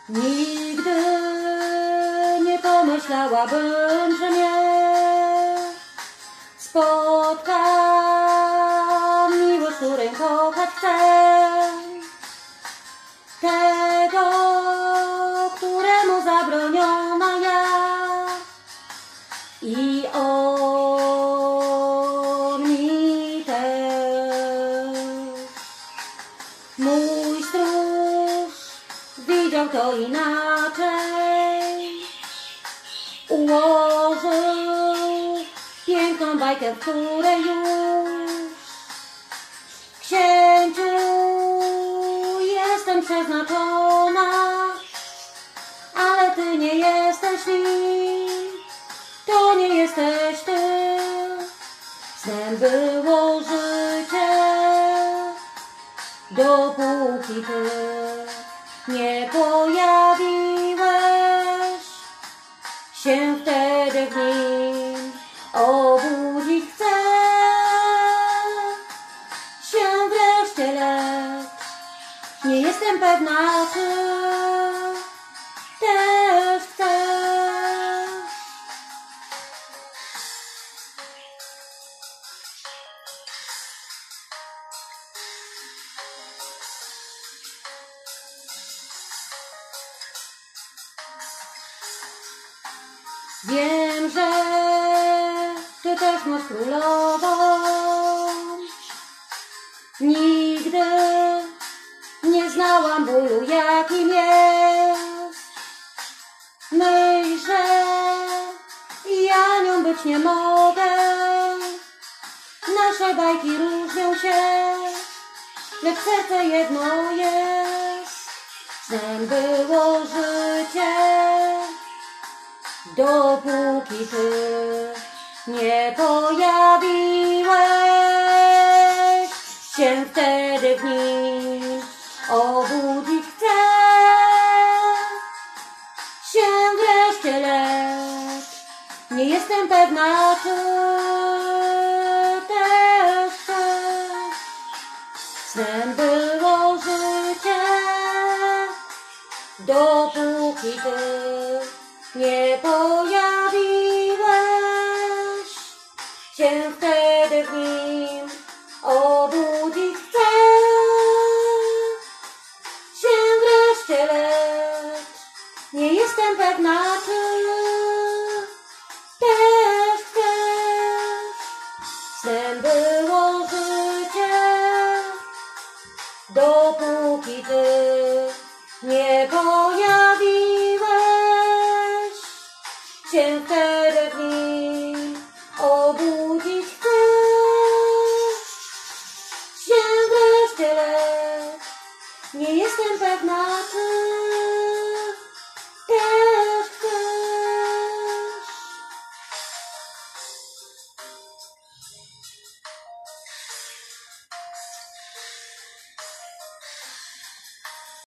Nigdy nie pomyślałabym, że mnie spotka miłość, którą kochać chcę. Tego, któremu zabroniona ja i on mi też. Mój stróż widział to inaczej, ułożył piękną bajkę, w której już księciu jestem przeznaczona, ale ty nie jesteś nim, to nie jesteś ty. Snem było życie, dopóki ty nie pojawiłeś się, wtedy w nim obudzić chcę się wreszcie, lecz nie jestem pewna, czy też chcesz. Wiem, że ty też masz królową. Nigdy nie znałam bólu, jakim jest. Myśl, że ja nią być nie mogę. Nasze bajki różnią się, lecz serce jedno jest. Snem było życie, dopóki ty nie pojawiłeś się, wtedy w nim obudzić chcę się wreszcie, lecz nie jestem pewna, czy też chcesz. Snem było życie, dopóki ty nie pojawiłeś się, wtedy w nim obudzić chcę się wreszcie, lecz nie jestem pewna, czy też chcesz. Snem było życie, dopóki ty nie pojawiłeś się, wtedy w nim obudzić chcę się wreszcie, lecz nie jestem pewna, czy